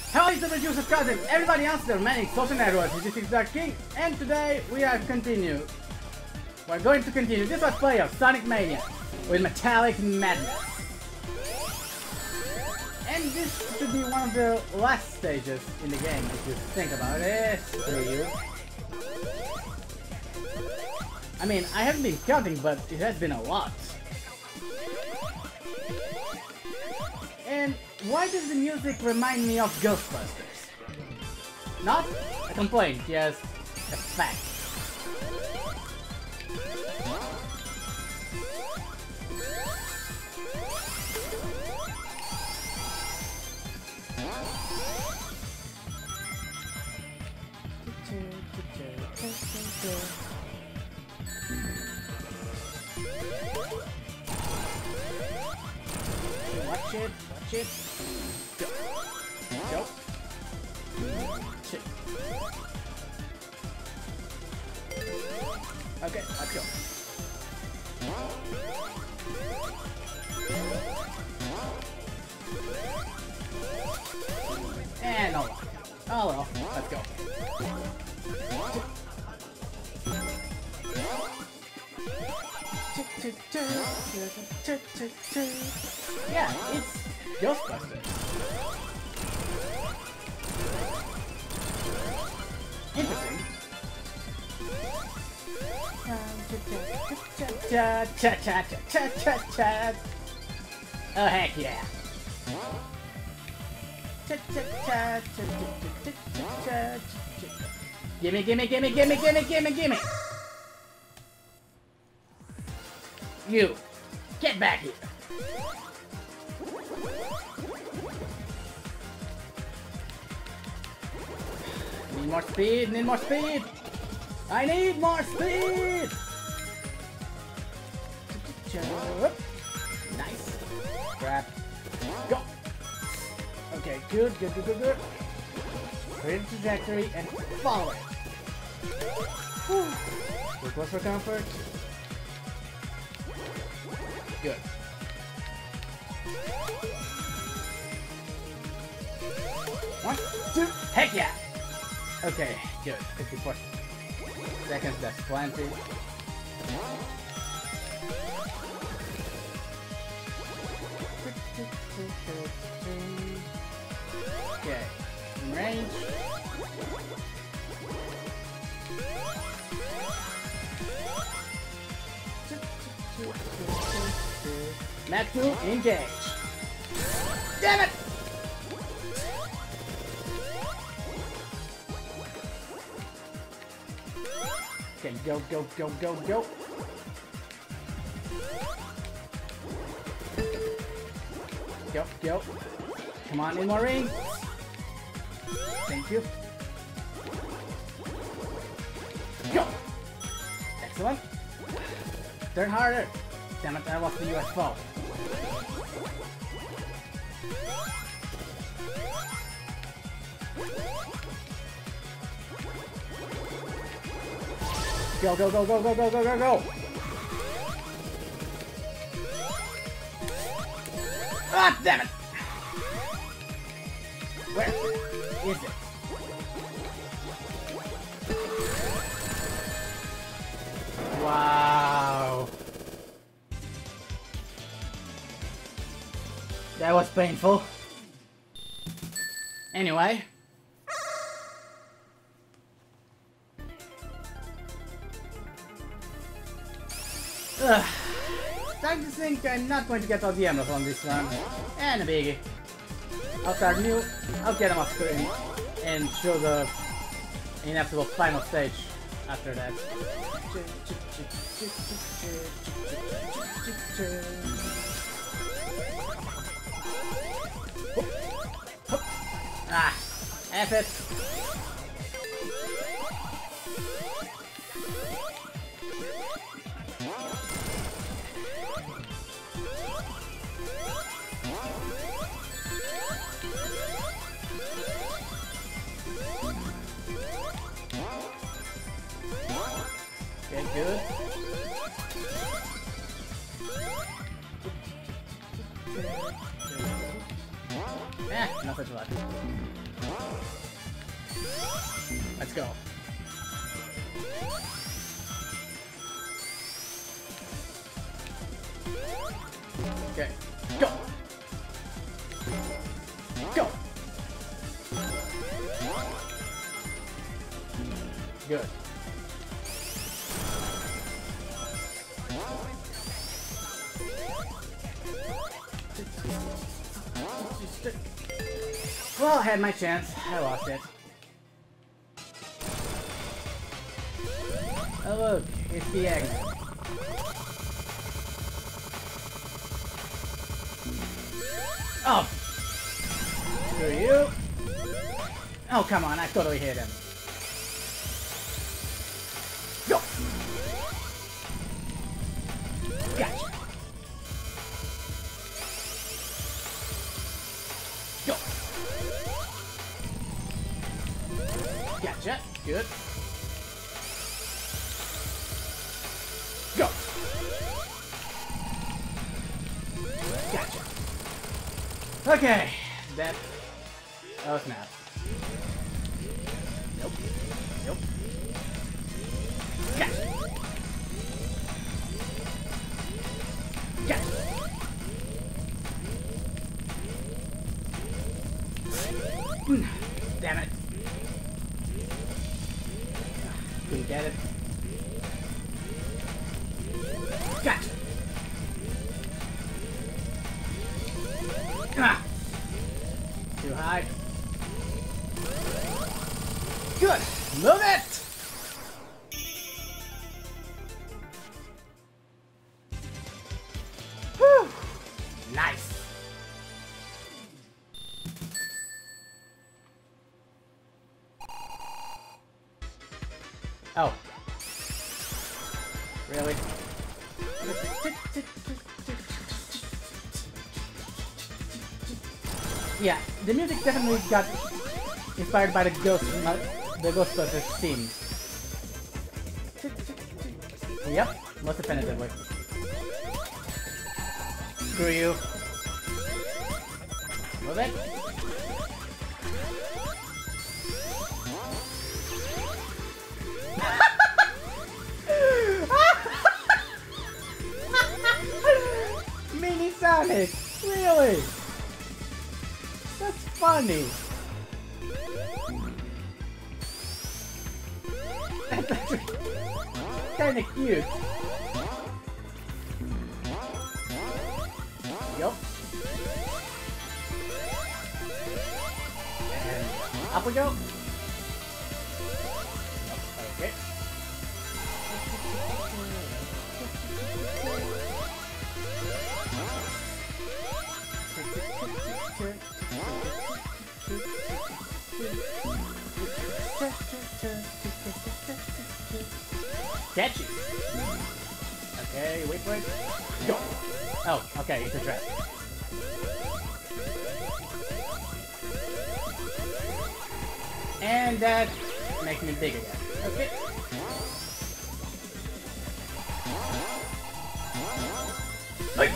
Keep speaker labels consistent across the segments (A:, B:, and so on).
A: Hello, it's the producer's cousin. Everybody else there, Manic, Social Network, this is Dark King, and today we are We're going to continue this let's play of Sonic Mania with Metallic Madness. And this should be one of the last stages in the game if you think about it. I mean, I haven't been counting, but it has been a lot. And why does the music remind me of Ghostbusters? Not a complaint, just a fact. Watch it, watch it. Go. Go. Shit. Okay, let's go. And all right. Oh well, let's go. Yeah, it's Ghostbusters. Interesting. Oh heck yeah. Gimme, gimme, gimme, gimme, gimme, gimme, gimme! You! Get back here! Need more speed, need more speed! I need more speed! Nice. Grab. Go! Okay, good, good, good, good, good. Create a trajectory and follow it. Request for comfort. Good. One, two, heck yeah! Okay, good. 54 seconds, that's plenty. Okay, in range. Mach 2, engage. Damn it! Okay, go, go, go, go, go. Go, go. Come on, in more ring. Thank you. Go! Excellent. Turn harder. Damn it, I lost the UFO. Go, go, go, go, go, go, go, go, go! Ah, damn it! Where is it? Wow! That was painful. Anyway. Time to think I'm not going to get all the emeralds on this one. And a biggie. I'll start new, I'll get them off screen, and show the inevitable final stage after that. Ah, F it. Okay, good. Eh, not such a lot. Let's go. Okay. Go! Go! Good. Well, I had my chance. I lost it. Oh look, it's the egg. Oh! Screw you! Oh, come on, I totally hit him. Go! Gotcha! Go! Gotcha! Good. Go! Gotcha. Okay, that... Oh, snap. Nope. Nope. Gotcha. Gotcha. Damn it. Couldn't get it. Gotcha. Ah. Too high. Good. Move it. Whew. Nice. Oh. Really? Yeah, the music definitely got inspired by the Ghostbusters theme. Yep, most definitively. Screw you. Move it. Mini Sonic! Really? That's funny. That's actually kinda cute. Yup. And up we go. Okay. Catchy. Okay, wait for it. Go. Oh, okay, it's a trap. And that makes me big again. Okay. Hey.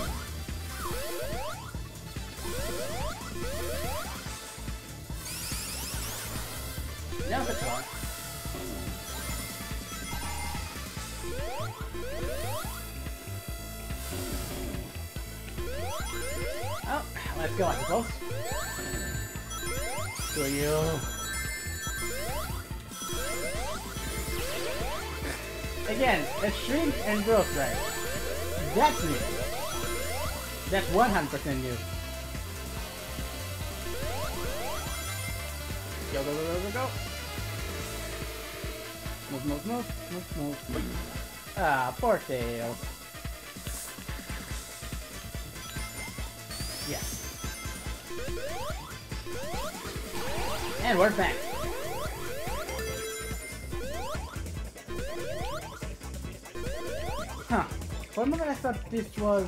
A: Now the car. Oh, let's go, I suppose. Screw you. Again, a shrink and growth rate. That's new. That's 100% new. Go, go, go, go, go, go. Move, move, move, move, move. Ah, poor Tails. Yes. And we're back. Huh. For a moment I thought this was...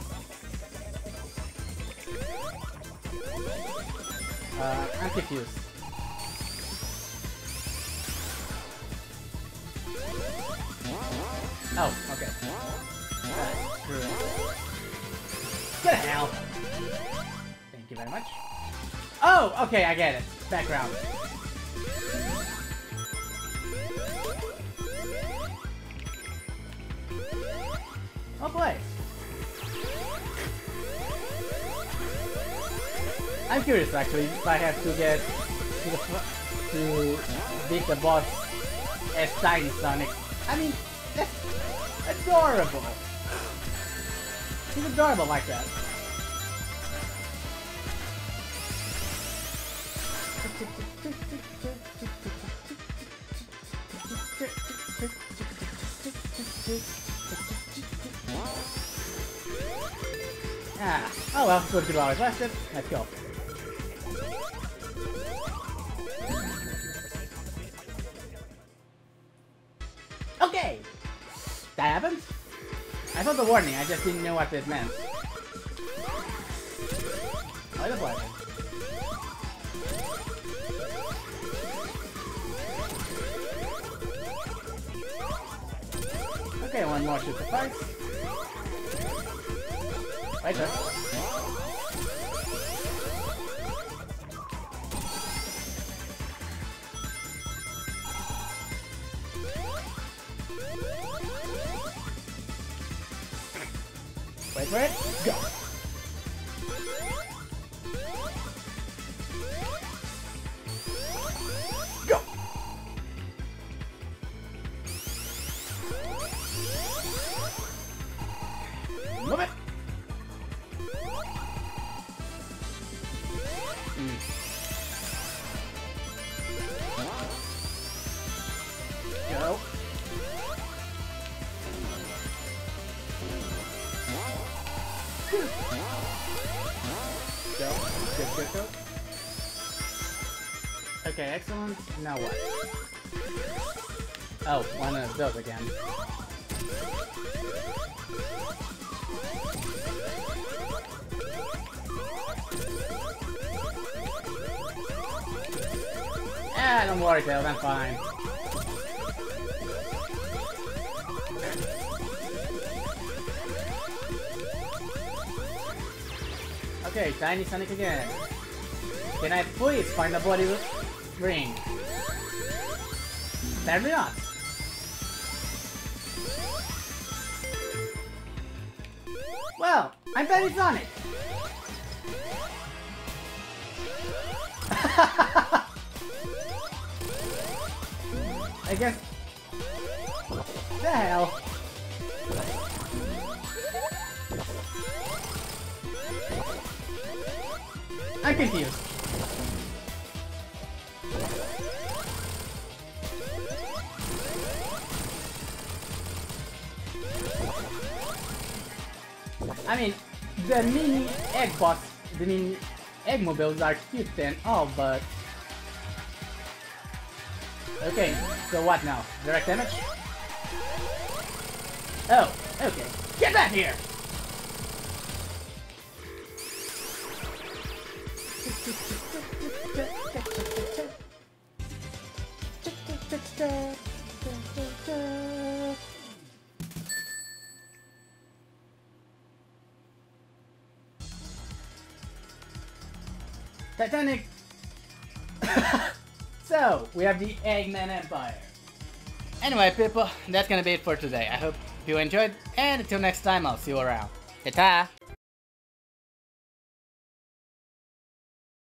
A: I'm confused. Oh, okay. Screw it. Get the hell! Thank you very much. Oh, okay, I get it. Background. place. I'm curious actually if I have to get to beat the boss as Tiny Sonic. I mean, that's adorable. He's adorable like that. Ah, oh well, $42 lasted. Let's go. Okay! That happened? I saw the warning, I just didn't know what it meant. Oh, the button. Okay, one more should suffice. Right there. Wait for it. Go. Go. Move it. Go. Go. Go. Okay, excellent. Now what? Oh, one of those again. Ah, don't worry, Tails, I'm fine. Okay, Tiny Sonic again. Can I please find the bloody ring? Apparently not. Well, I'm Tiny Sonic. I guess. The hell. I'm confused. I mean, the mini egg boss, the mini egg mobiles are cute and all, but... Okay, so what now? Direct damage? Oh, okay. Get back here! Titanic! So, we have the Eggman Empire. Anyway, people, that's gonna be it for today. I hope you enjoyed, and until next time, I'll see you around. Ta-ta!